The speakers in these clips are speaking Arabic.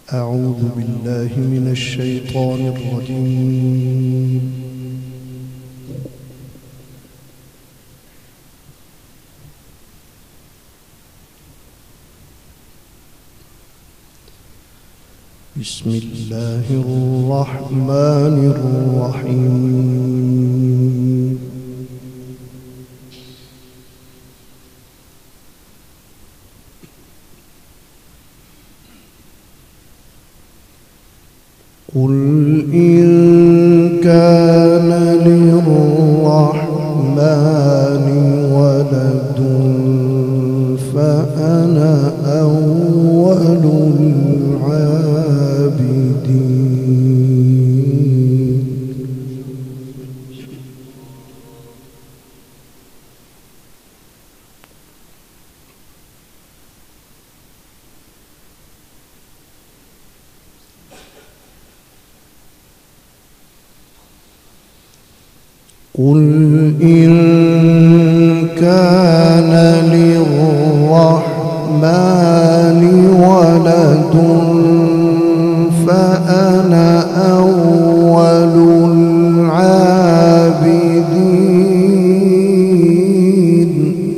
أعوذ بالله من الشيطان الرجيم. بسم الله الرحمن الرحيم. قل إن كان للرحمن ولد فأنا أول العابدين. قل إن كان للرحمن ولد فأنا أول العابدين.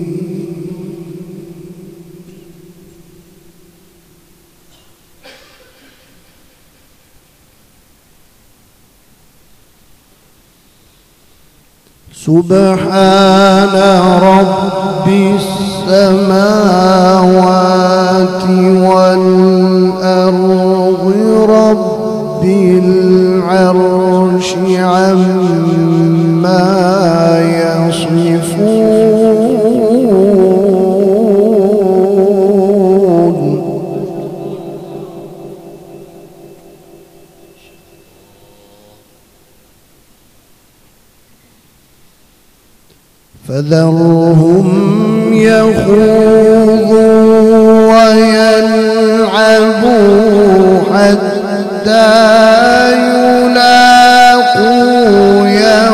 سبحان رب السماوات والأرض رب العرش عما يصفون. فذرهم يخوضوا ويلعبوا حتى يلاقوا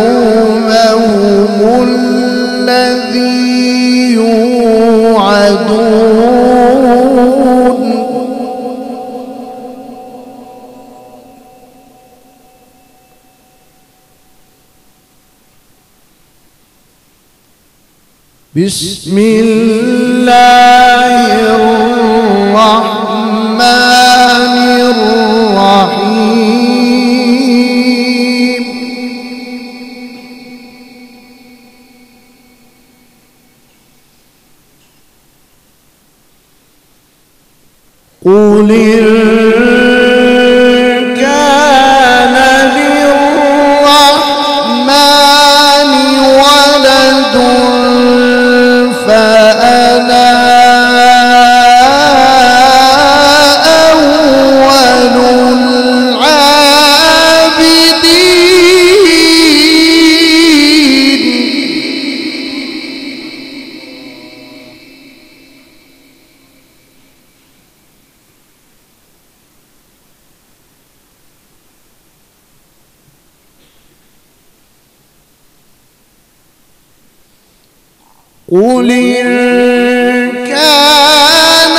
يومهم الذي يوعدون. بسم الله الرحمن الرحيم. قل إن كان للرحمن ولد فأنا أول العابدين. قل إن كان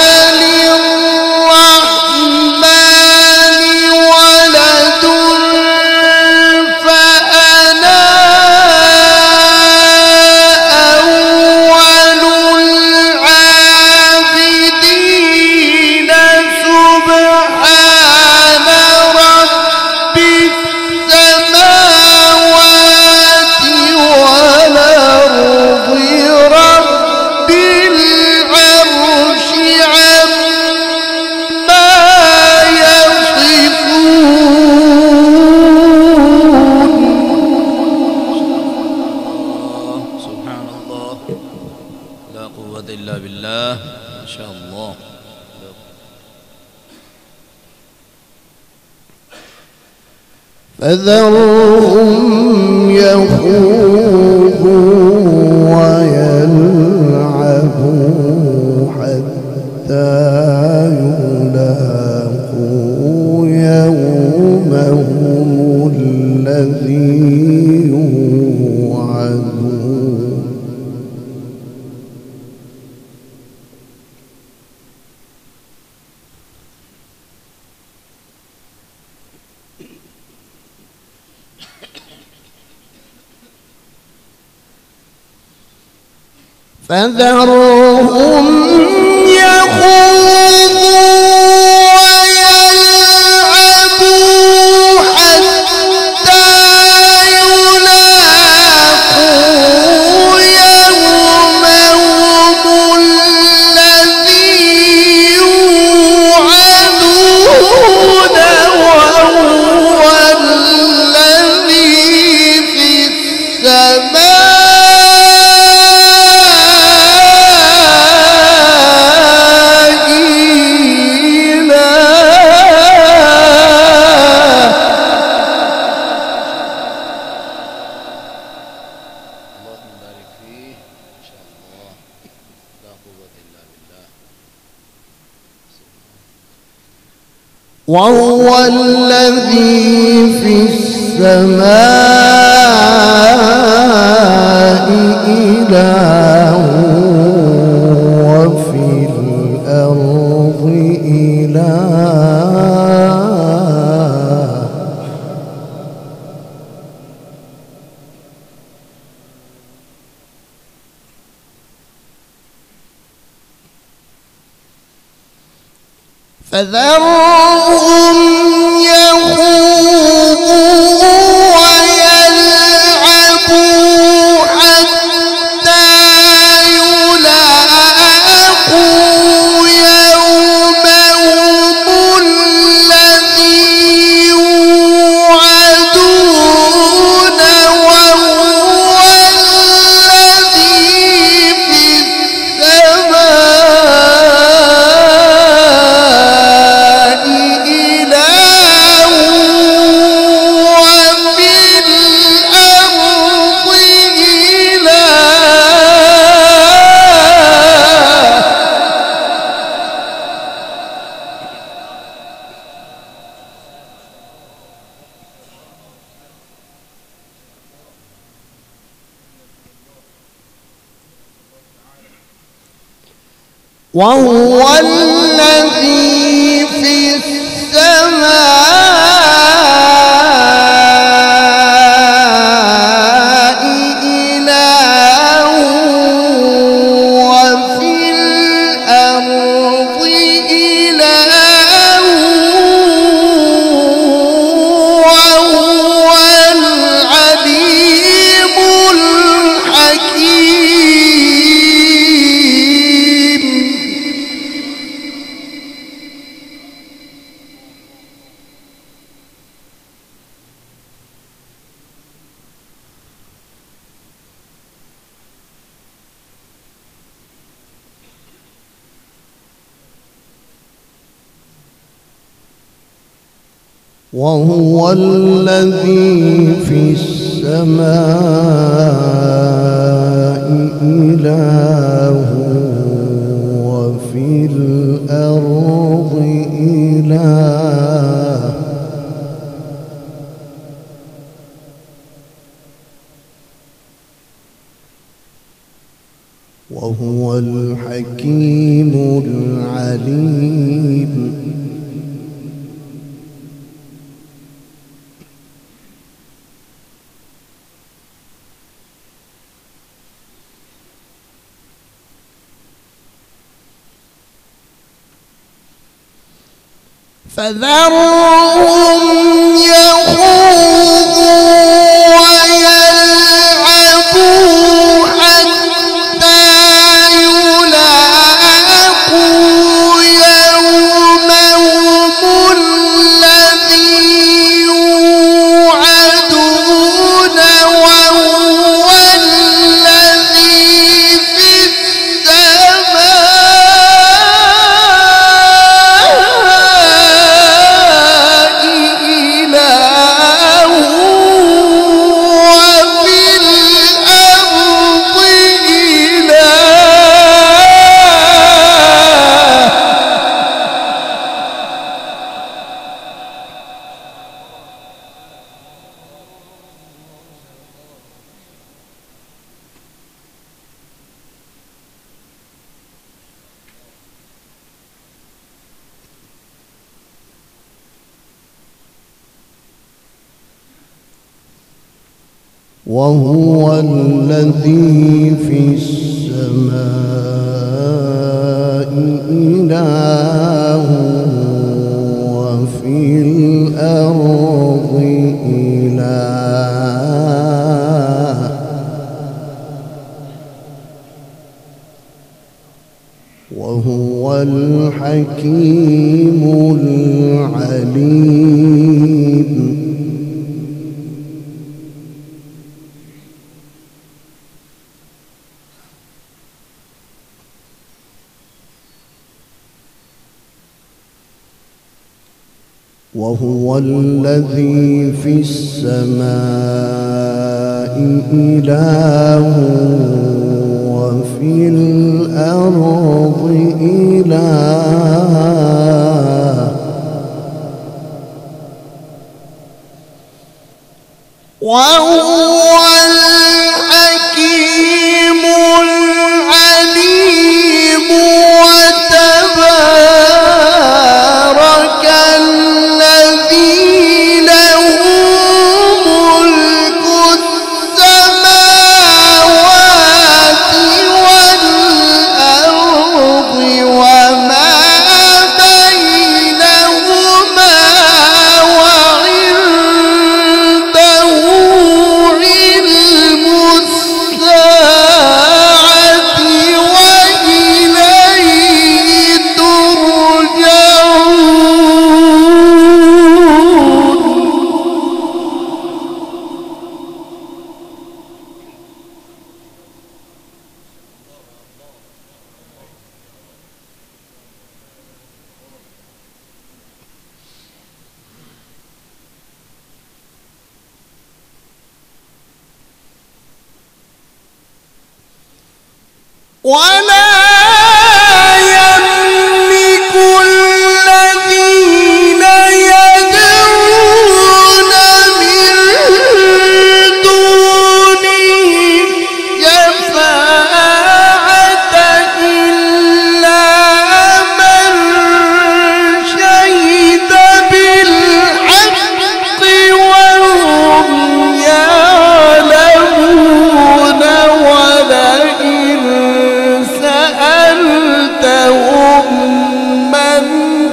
للرحمن ولد فأنا أول العابدين. سبحان رب السماوات والأرض رب العرش عما يصفون. سبحان الله، لا قوة إلا بالله، ما شاء الله. فذرهم يخوضوا ويلعبوا حتى يلاقوا يومهم الذي يوعدون. فذرهم يخوضوا ويلعبوا حتى يلاقوا يومهم الذي يوعدون وهو الذي في السماء وهو الذي في السماء إله وفي الأرض إله فذرهم يخوضوا ويلعبوا حتى يلاقوا يومهم الذي يوعدون وهو الذي في السماء إله وفي الأرض إله وهو الذي في السماء إله وفي الأرض إله وهو العليم الحكيم وهو الذي في السماء إله وفي الأرض إله وهو الحكيم العليم فذرهم يخوضوا ويلعبوا حتى يلاقوا يومهم الذي يوعدون وهو الذي في وهو الذي في السماء إله وفي الأرض إله وهو الحكيم العليم. وهو الذي في السماء إله وفي الأرض إله وهو الحكيم العليم. وتبارك الذي له ملك السماوات والأرض وما بينهما وعنده علم الساعة وإليه ترجعون. ولا يملك الذين يدعون من دونه شفاعة إلا من شهد بالحق وهم يعلمون. ولئن سألتهم من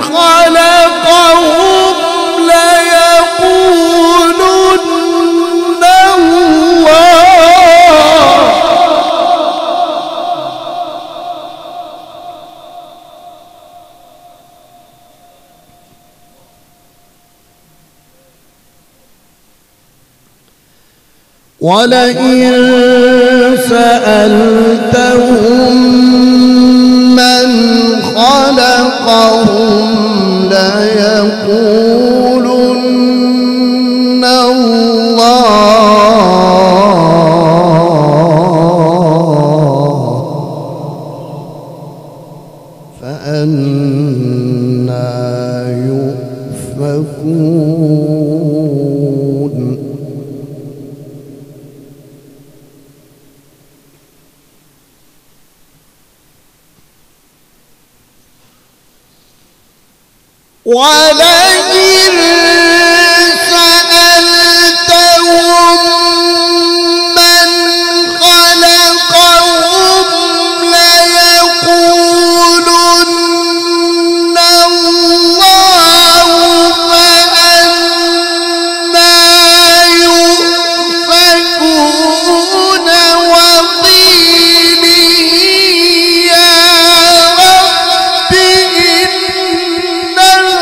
خلقهم ليقولن الله. ولئن سألتهم من خلقهم ليقولن الله. فأنى يؤفكون. ولئن سألتهم من خلقهم ليقولن الله. فأنى يؤفكون. وقيله يا رب إن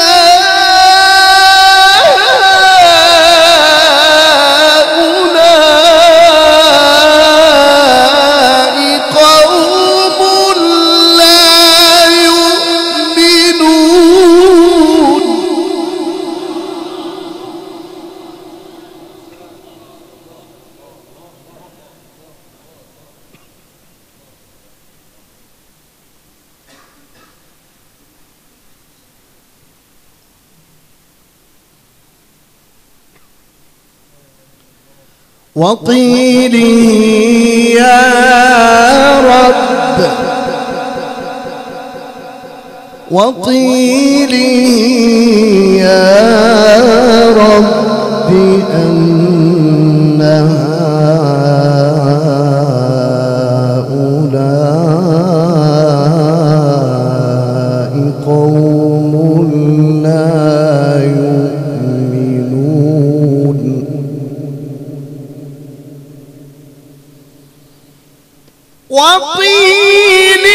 وقيله يا رب وقيله يا رب أن هؤلاء قوم لا يؤمنون وقيل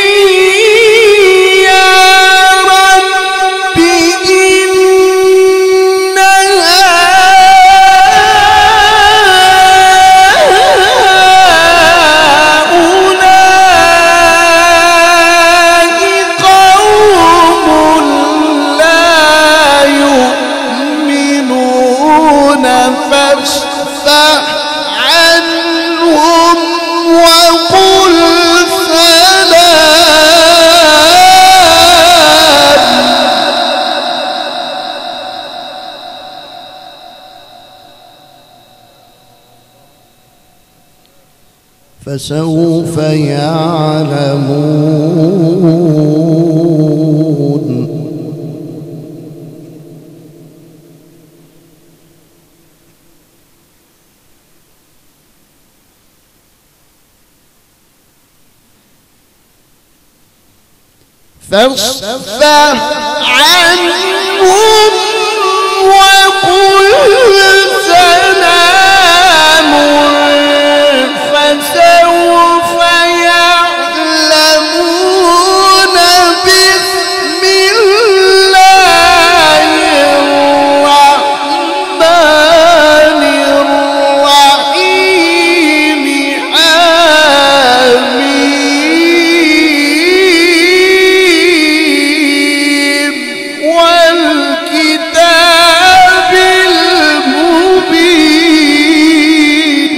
يا رب إن هؤلاء قوم لا يؤمنون فاصفح عنهم وقل فسوف يعلمون فاصفح عنهم وقل سلام فسوف يعلمون بسم الله الرحمن الرحيم حميم والكتاب المبين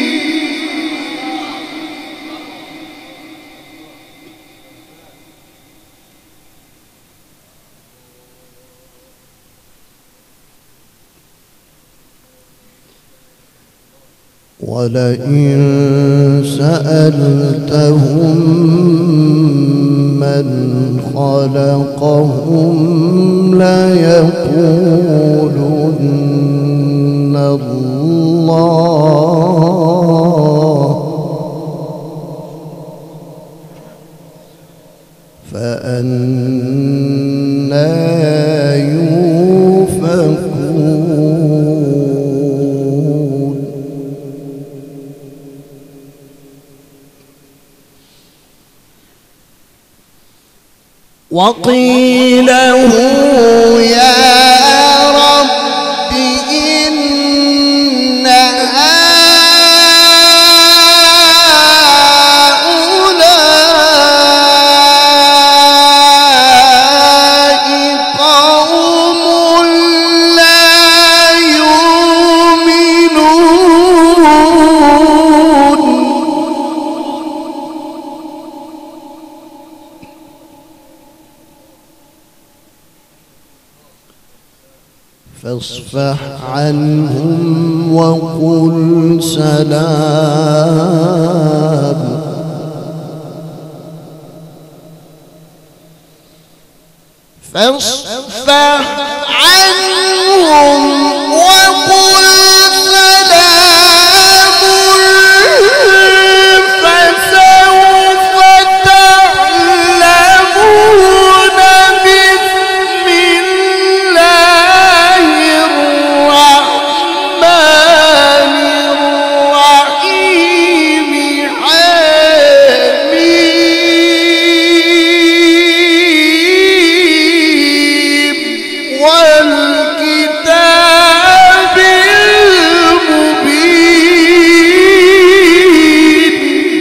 ولئن سألتهم من خلقهم ليقولن الله فأنى يؤفكون وقيله يا رب إن هؤلاء قوم لا يؤمنون فاصفح عنهم وقل سلام فاصفح عنهم وقل سلام فسوف تعلمون بسم الله الرحمن الرحيم حميم والكتاب المبين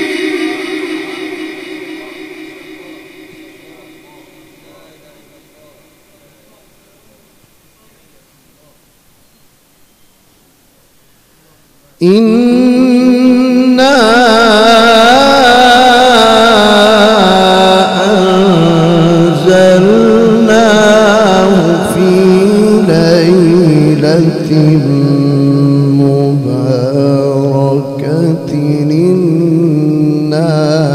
إنا أنزلناه في ليلة مباركة إنا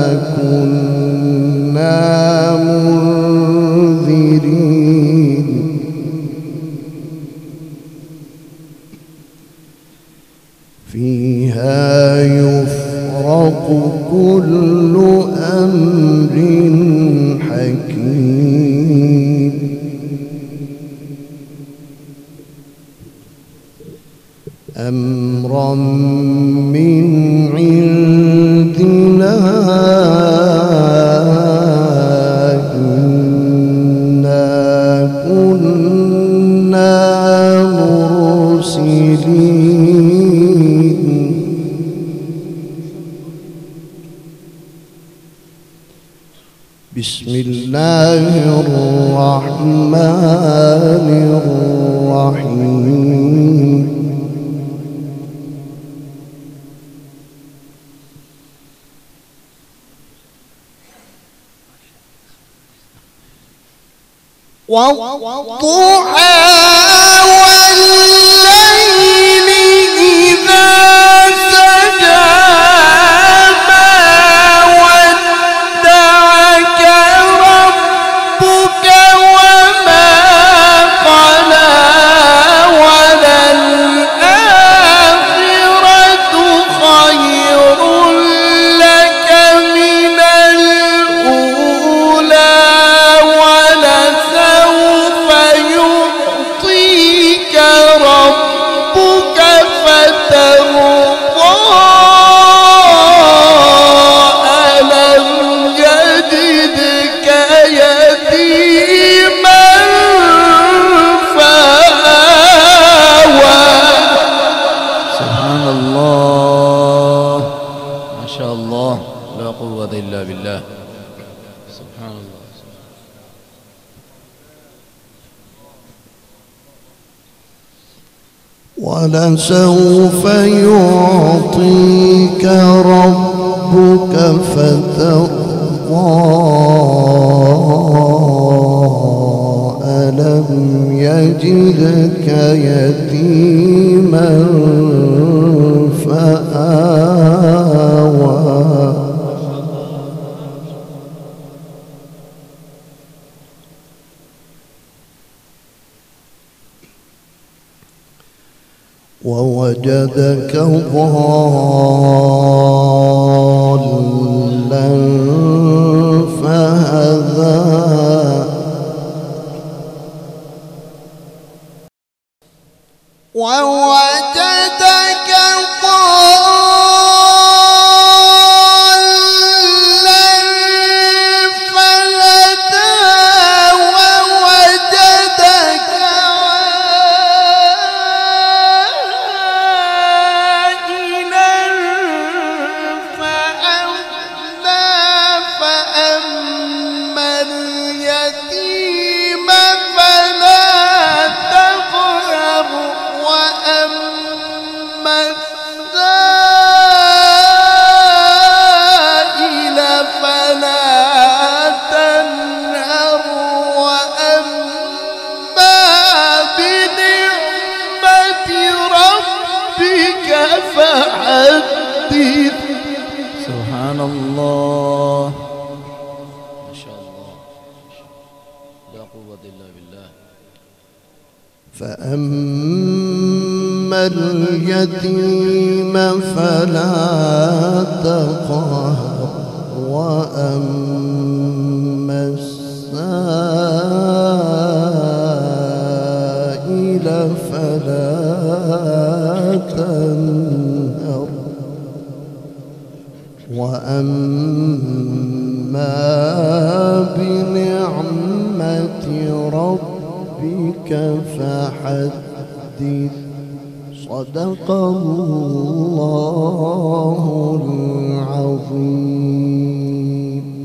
كنا منذرين فيها يفرق كل أمر حكيم أمرا من عندنا إنا كنا مرسلين بسم الله الرحمن الرحيم والضحى والليل إذا سجى ما ودعك ربك وما قلى وللآخرة خير لك من الأولى ولسوف يعطيك ربك فترضى ألم يجدك يتيما فآوى. سبحان الله ما شاء الله لا قوة إلا بالله. سبحان الله. ولسوف يعطيك ربك فترضى ألم يجدك يتيما فآوى ووجدك ضالا فهدى ووجدك ضالا فهدى ووجدك عائلا فأغنى فأما اليتيم فلا تقهر وأما السائل فلا تنهر وأما بنعمة ربك فحدث. سبحان الله ما شاء الله لا قوة إلا بالله. فأما اليتيم فلا تقهر وأما السائل فلا تنهر وأما بنعمة ربك فحدث. صدق الله العظيم.